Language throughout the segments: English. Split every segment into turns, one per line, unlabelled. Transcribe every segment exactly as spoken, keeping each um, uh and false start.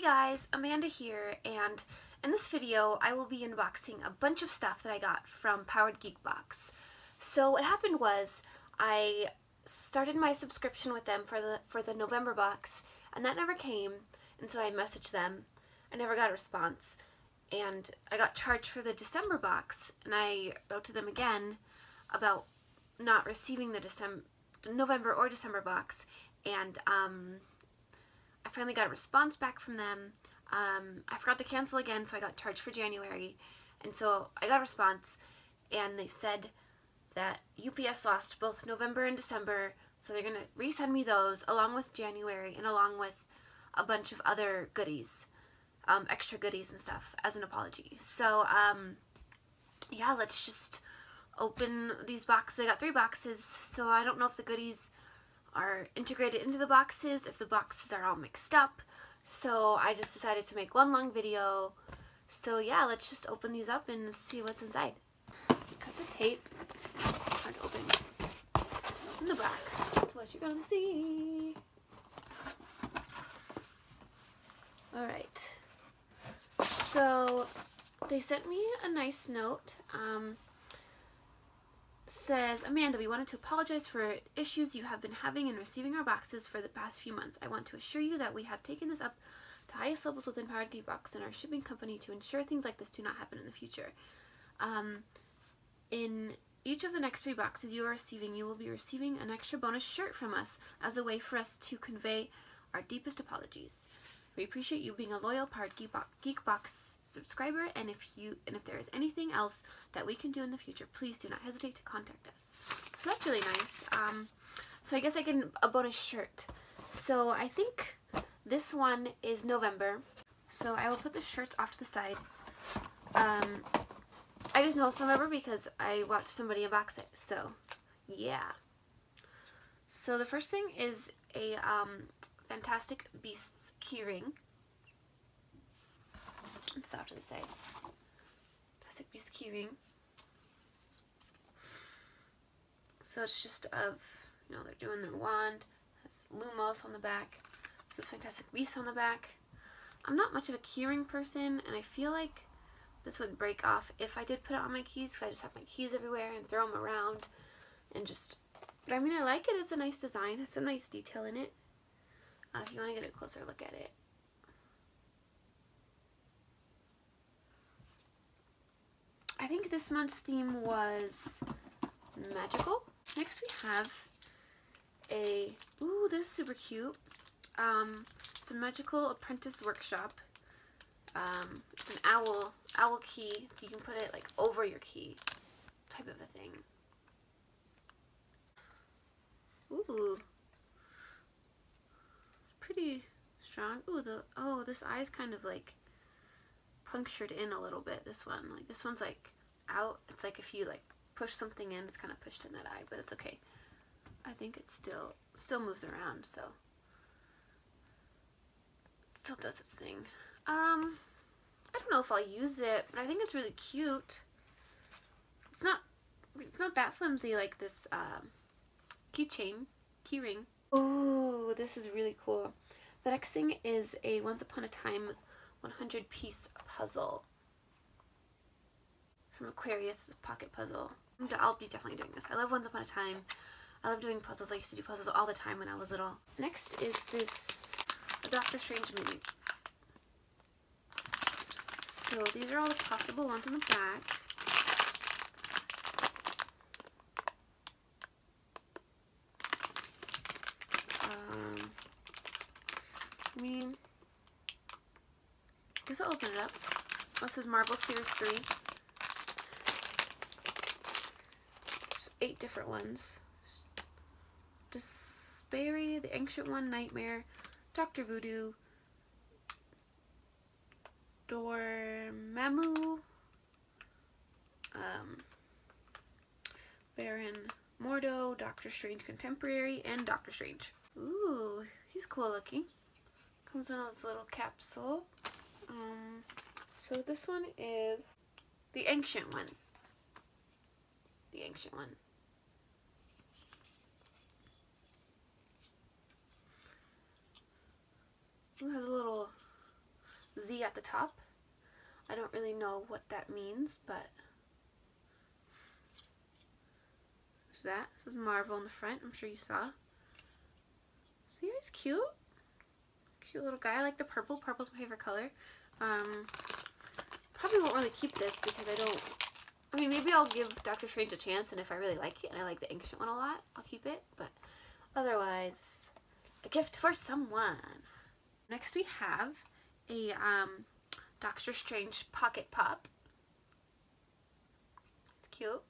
guys, Amanda here, and in this video I will be unboxing a bunch of stuff that I got from Powered Geek Box. So what happened was I started my subscription with them for the for the November box, and that never came, and so I messaged them. I never got a response, and I got charged for the December box, and I wrote to them again about not receiving the December, November or December box, and um, I finally got a response back from them. Um, I forgot to cancel again, so I got charged for January, and so I got a response, and they said that U P S lost both November and December, so they're going to resend me those along with January and along with a bunch of other goodies, um, extra goodies and stuff as an apology. So, um, yeah, let's just open these boxes. I got three boxes, so I don't know if the goodies are integrated into the boxes, if the boxes are all mixed up, so I just decided to make one long video. So yeah, let's just open these up and see what's inside. Just cut the tape, hard to open, open the back, that's what you're gonna see. Alright, so they sent me a nice note. Um, says, Amanda, we wanted to apologize for issues you have been having in receiving our boxes for the past few months. I want to assure you that we have taken this up to highest levels within Powered Geek Box and our shipping company to ensure things like this do not happen in the future. Um, in each of the next three boxes you are receiving, you will be receiving an extra bonus shirt from us as a way for us to convey our deepest apologies. We appreciate you being a loyal Powered Geek Box, Geek Box subscriber, and if you and if there is anything else that we can do in the future, please do not hesitate to contact us. So that's really nice. Um, so I guess I get a bonus shirt. So I think this one is November. So I will put the shirts off to the side. Um, I just know it's November because I watched somebody unbox it. So yeah. So the first thing is a um, Fantastic Beasts keyring. It's off to the side. Fantastic Beasts keyring. So it's just of, you know, they're doing their wand. It has Lumos on the back. It says Fantastic Beasts on the back. I'm not much of a keyring person, and I feel like this would break off if I did put it on my keys, because I just have my keys everywhere and throw them around and just, but I mean, I like it. It's a nice design. It has some nice detail in it. Uh, if you want to get a closer look at it. I think this month's theme was magical. Next we have a, ooh, this is super cute. Um, it's a magical apprentice workshop. Um, it's an owl, owl key, so you can put it like over your key type of a thing. Ooh. Pretty strong. Ooh, the, oh, this eye's kind of like punctured in a little bit, this one. Like, this one's like out. It's like if you like push something in, it's kind of pushed in that eye, but it's okay. I think it still, still moves around, so. It still does its thing. Um, I don't know if I'll use it, but I think it's really cute. It's not, it's not that flimsy like this, um, keychain, key ring. Ooh, this is really cool. The next thing is a Once Upon a Time one hundred piece puzzle from Aquarius Pocket Puzzle. I'll be definitely doing this. I love Once Upon a Time. I love doing puzzles. I used to do puzzles all the time when I was little. Next is this a Doctor Strange mini. So these are all the possible ones in the back. I mean, I guess I'll open it up. This is Marvel Series three. There's eight different ones. Despair, the Ancient One, Nightmare, Doctor Voodoo, Dormammu, um, Baron Mordo, Doctor Strange Contemporary, and Doctor Strange. Ooh, he's cool looking. Comes in this little capsule. Um, so this one is the Ancient One. The Ancient One. Ooh, has a little Z at the top. I don't really know what that means, but there's that. This is Marvel in the front. I'm sure you saw. See, he's cute. Cute little guy. I like the purple. Purple's my favorite color. Um, probably won't really keep this because I don't... I mean, maybe I'll give Doctor Strange a chance, and if I really like it, and I like the ancient one a lot, I'll keep it. But otherwise, a gift for someone. Next we have a um, Doctor Strange Pocket Pop. It's cute.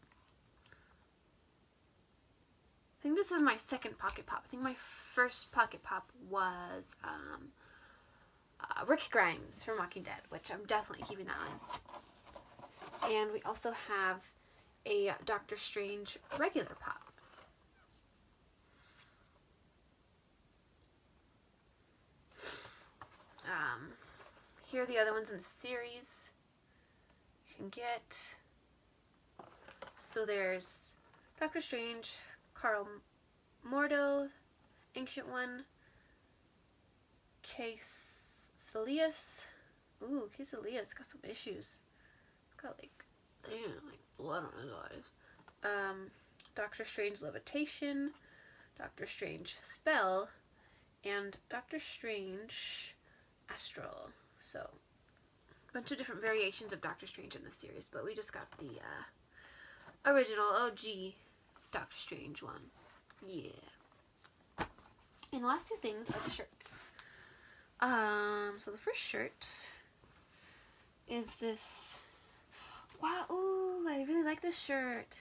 I think this is my second Pocket Pop. I think my first Pocket Pop was um, uh, Rick Grimes from Walking Dead, which I'm definitely keeping that one. And we also have a Doctor Strange regular pop. Um, here are the other ones in the series you can get. So there's Doctor Strange, Carl Mordo, Ancient One, Caecilius. Ooh, Caecilius got some issues. Got like, damn, like blood on his eyes. Um, Doctor Strange Levitation, Doctor Strange Spell, and Doctor Strange Astral. So, a bunch of different variations of Doctor Strange in this series, but we just got the uh, original O G Doctor Strange one. Yeah. And the last two things are the shirts. Um, so the first shirt is this. Wow, ooh, I really like this shirt.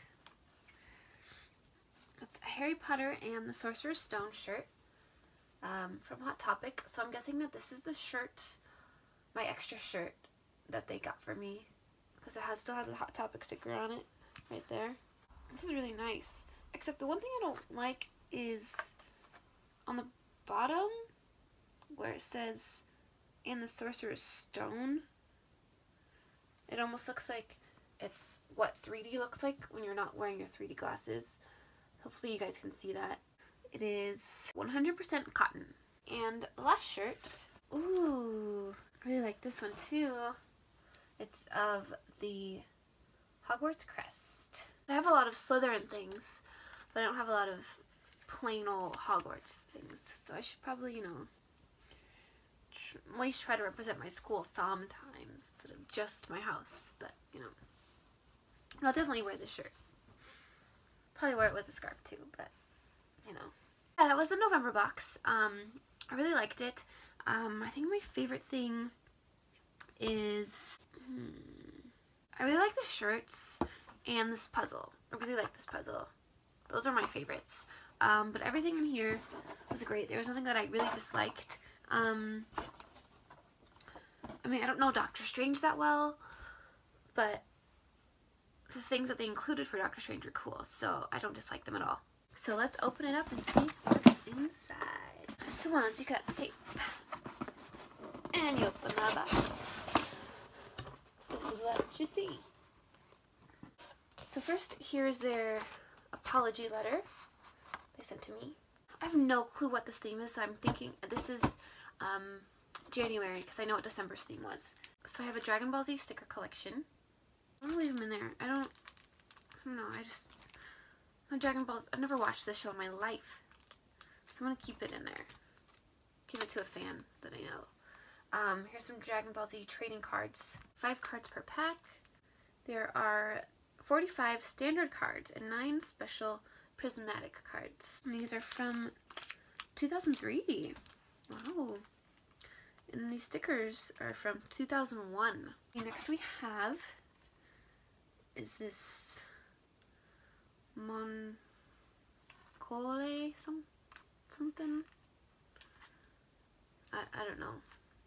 It's a Harry Potter and the Sorcerer's Stone shirt um, from Hot Topic. So I'm guessing that this is the shirt, my extra shirt that they got for me. Because it has still has a Hot Topic sticker on it right there. This is really nice. Except the one thing I don't like is on the bottom where it says, and the Sorcerer's Stone. It almost looks like it's what three D looks like when you're not wearing your three D glasses. Hopefully you guys can see that. It is one hundred percent cotton. And the last shirt, ooh, I really like this one too. It's of the Hogwarts crest. I have a lot of Slytherin things, but I don't have a lot of plain old Hogwarts things. So I should probably, you know, tr at least try to represent my school sometimes instead of just my house. But, you know, I'll definitely wear this shirt. Probably wear it with a scarf too, but, you know. Yeah, that was the November box. Um, I really liked it. Um, I think my favorite thing is, hmm, I really like the shirts and this puzzle. I really like this puzzle. Those are my favorites. Um, but everything in here was great. There was nothing that I really disliked. Um, I mean, I don't know Doctor Strange that well, but the things that they included for Doctor Strange are cool, so I don't dislike them at all. So let's open it up and see what's inside. So once you cut the tape, and you open the box, this is what you see. So first, here's their apology letter they sent to me. I have no clue what this theme is, so I'm thinking this is um, January, because I know what December's theme was. So I have a Dragon Ball Z sticker collection. I'm gonna leave them in there. I don't, I don't know, I just, my Dragon Balls, I've never watched this show in my life. So I'm gonna keep it in there. Give it to a fan that I know. Um, here's some Dragon Ball Z trading cards. Five cards per pack. There are forty-five standard cards and nine special prismatic cards. And these are from two thousand three. Wow. And these stickers are from two thousand one. Okay, next we have is this Moncole some something. I I don't know.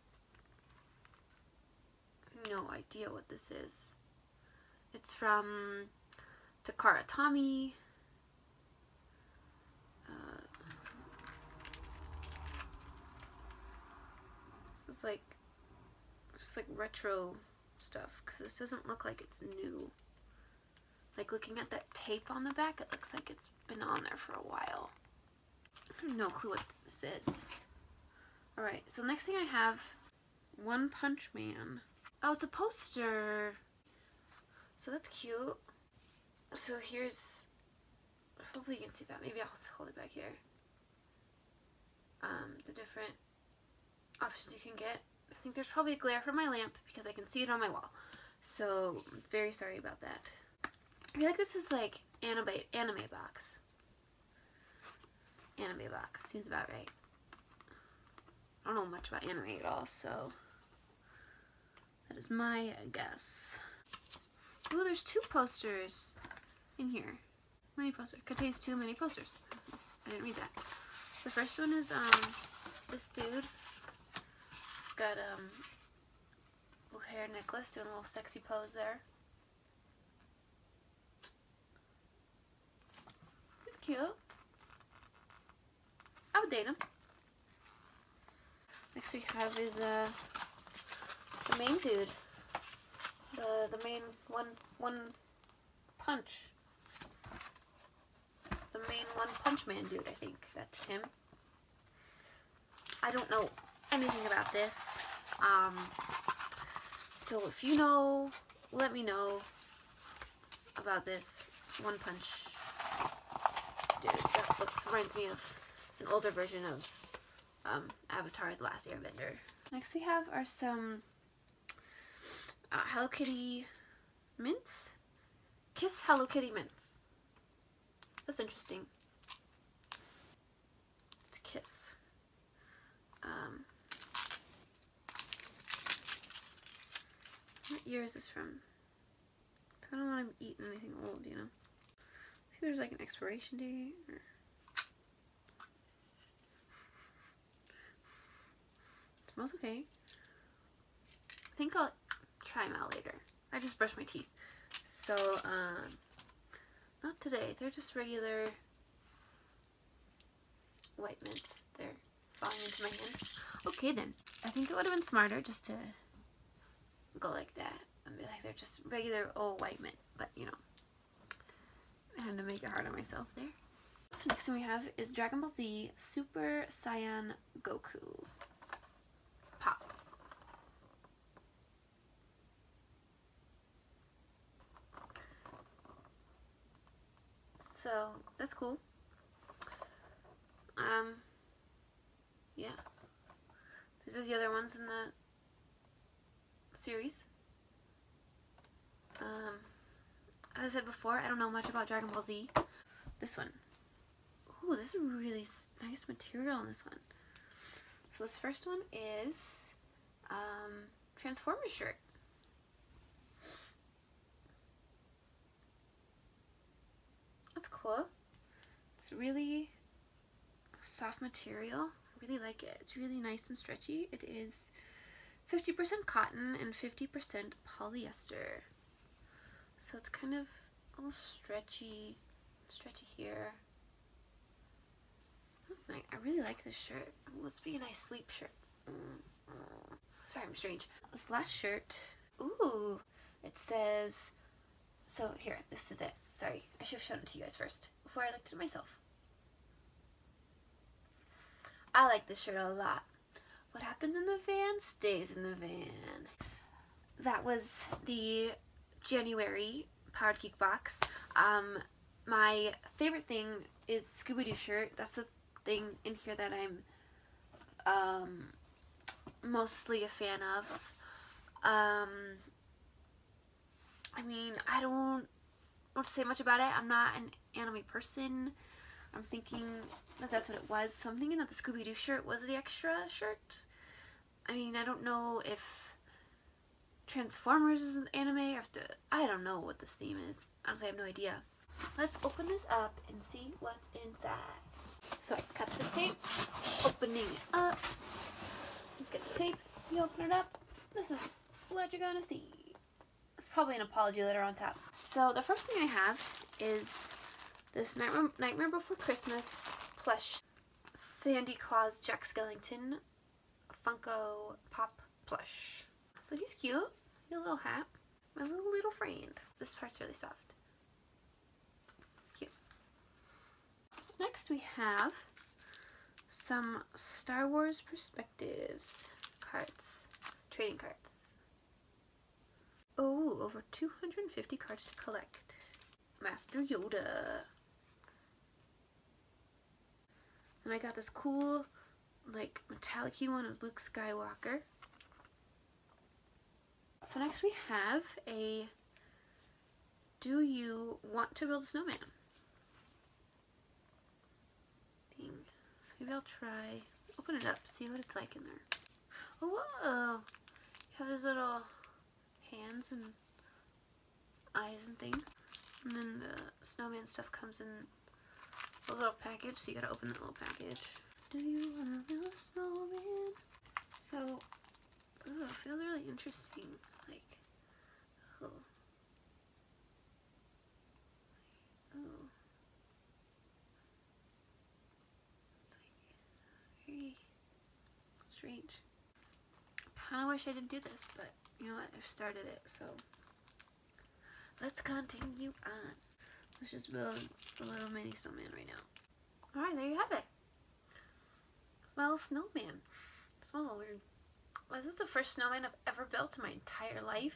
No idea what this is. It's from Takara Tomy. Uh, this is like just like retro stuff because this doesn't look like it's new. Like looking at that tape on the back, it looks like it's been on there for a while. I have no clue what this is. Alright, so the next thing I have, One Punch Man. Oh, it's a poster. So that's cute. So here's, hopefully you can see that. Maybe I'll hold it back here. Um, the different options you can get. I think there's probably a glare from my lamp because I can see it on my wall. So I'm very sorry about that. I feel like this is like anime anime box. Anime box seems about right. I don't know much about anime at all, so that is my guess. Ooh, there's two posters in here. Mini poster. Contains two mini posters. I didn't read that. The first one is um this dude. He's got um little hair necklace, doing a little sexy pose there. He's cute. I would date him. Next we have is uh the main dude. The the main one one punch. The main One Punch Man dude, I think. That's him. I don't know anything about this. Um, so if you know, let me know about this One Punch dude. That looks, reminds me of an older version of um, Avatar: The Last Airbender. Next we have are some uh, Hello Kitty mints. Kiss Hello Kitty mints. That's interesting. It's a kiss. Um, what year is this from? I don't want to eat anything old, you know. See, there's like an expiration date. Or... It smells okay. I think I'll try them out later. I just brushed my teeth, so um. Not today. They're just regular white mints. They're falling into my hand. Okay then. I think it would have been smarter just to go like that. I mean, like they're just regular old white mint. But, you know, I had to make it hard on myself there. Next thing we have is Dragon Ball Z Super Saiyan Goku. Pop. So that's cool. Um, yeah. These are the other ones in the series. Um, as I said before, I don't know much about Dragon Ball Z. This one. Ooh, this is really nice material on this one. So this first one is um, Transformers shirt. That's cool. It's really soft material. I really like it. It's really nice and stretchy. It is fifty percent cotton and fifty percent polyester. So it's kind of a little stretchy, stretchy here. That's nice. I really like this shirt. Ooh, let's be a nice sleep shirt. Mm-hmm. Sorry, I'm strange. This last shirt. Ooh, it says. So here, this is it. Sorry, I should have shown it to you guys first before I looked at it myself. I like this shirt a lot. What happens in the van stays in the van. That was the January Powered Geek box. Um, my favorite thing is Scooby-Doo shirt. That's the thing in here that I'm um, mostly a fan of. Um, I mean, I don't want to say much about it. I'm not an anime person. I'm thinking that that's what it was. So I'm thinking that the Scooby-Doo shirt was the extra shirt. I mean, I don't know if Transformers is anime or if the... I don't know what this theme is. Honestly, I have no idea. Let's open this up and see what's inside. So I cut the tape, opening it up. Get the tape, you open it up. This is what you're gonna see. It's probably an apology letter on top. So the first thing I have is this Nightmare, Nightmare Before Christmas plush Sandy Claus Jack Skellington Funko Pop plush. So he's cute. He has a little hat. My little little friend. This part's really soft. It's cute. Next we have some Star Wars Perspectives cards. trading cards. Oh, over two hundred fifty cards to collect. Master Yoda. And I got this cool, like, metallic-y one of Luke Skywalker. So next we have a Do You Want to Build a Snowman thing. So maybe I'll try, open it up, see what it's like in there. Oh, whoa! You have these little hands and eyes and things. And then the snowman stuff comes in a little package, so you gotta open that little package. Do you wanna build a snowman? So, ooh, it feels really interesting. Like, oh. Oh. It's like very strange. I kinda wish I didn't do this, but you know what? I've started it, so let's continue on. Let's just build a little mini snowman right now. Alright, there you have it. Smell snowman. It smells a little weird. Well, this is the first snowman I've ever built in my entire life.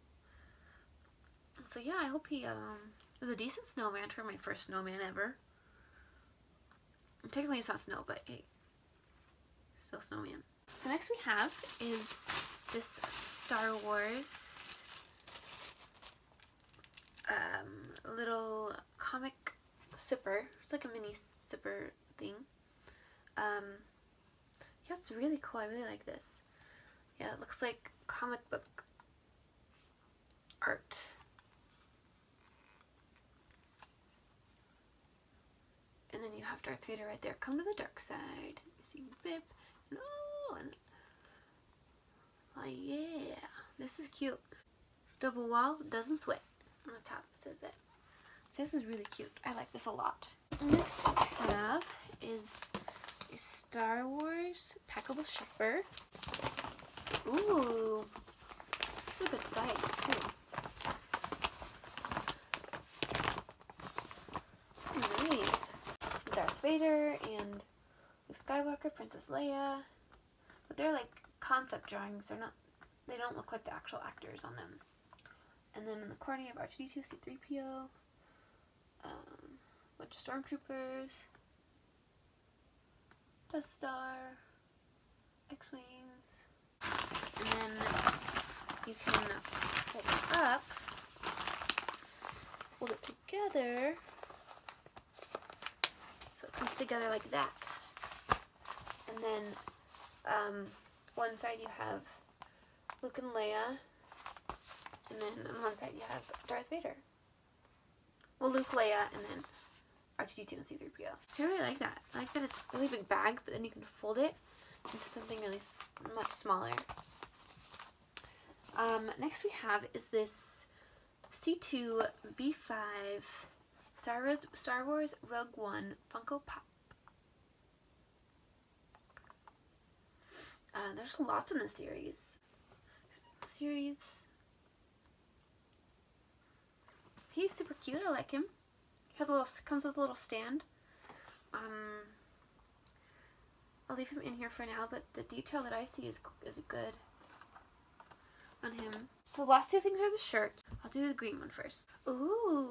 So yeah, I hope he um was a decent snowman for my first snowman ever. And technically it's not snow, but hey, still snowman. So next we have is this Star Wars um, little comic zipper. It's like a mini zipper thing. Um, yeah, it's really cool. I really like this. Yeah, it looks like comic book art. And then you have Darth Vader right there. Come to the dark side. You see Bip. No, and oh yeah, this is cute. Double wall, doesn't sweat. On the top it says that. So this is really cute. I like this a lot. Next we have is a Star Wars packable shopper. Ooh, this is a good size too. This is nice. Darth Vader and Luke Skywalker, Princess Leia. But they're like concept drawings. They're not. They don't look like the actual actors on them. And then in the corner you have R two D two, C three P O, um, a bunch of stormtroopers, Death Star, X-Wings, and then you can fold it up, fold it together, so it comes together like that. And then um, one side you have Luke and Leia, and then on one side you have Darth Vader. Well, Luke, Leia, and then R two D two and C three P O. So I really like that. I like that it's a really big bag, but then you can fold it into something really much smaller. Um, next we have is this C two B five Star Wars, Star Wars Rogue One Funko Pop. Uh, there's lots in this series. Series. He's super cute. I like him. He has a little, comes with a little stand. Um, I'll leave him in here for now, but the detail that I see is is good on him. So the last two things are the shirts. I'll do the green one first. Ooh.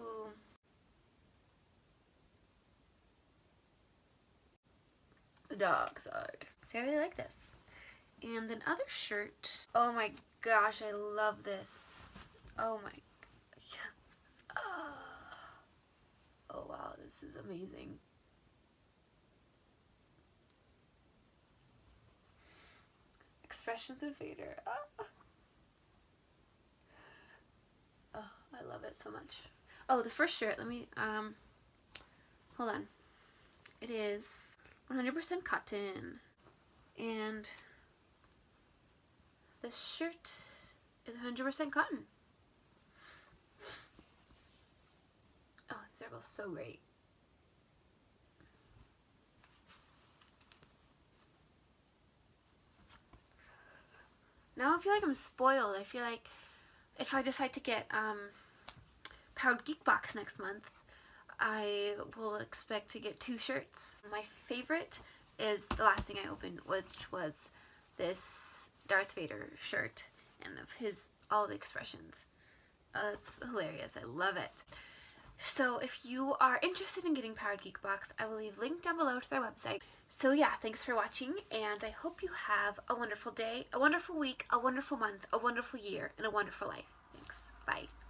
The dog side. So I really like this. And then other shirt. Oh my gosh, I love this. Oh my, yes. Oh, oh wow, this is amazing. Expressions of Vader. Oh. Oh, I love it so much. Oh, the first shirt, let me, um, hold on. It is one hundred percent cotton. And this shirt is one hundred percent cotton. Oh, these are both so great. Now I feel like I'm spoiled. I feel like if I decide to get um, Powered Geek Box next month, I will expect to get two shirts. My favorite is the last thing I opened, which was this Darth Vader shirt and of his, all the expressions. Oh, that's hilarious. I love it. So if you are interested in getting Powered Geek Box, I will leave a link down below to their website. So yeah, thanks for watching, and I hope you have a wonderful day, a wonderful week, a wonderful month, a wonderful year, and a wonderful life. Thanks. Bye.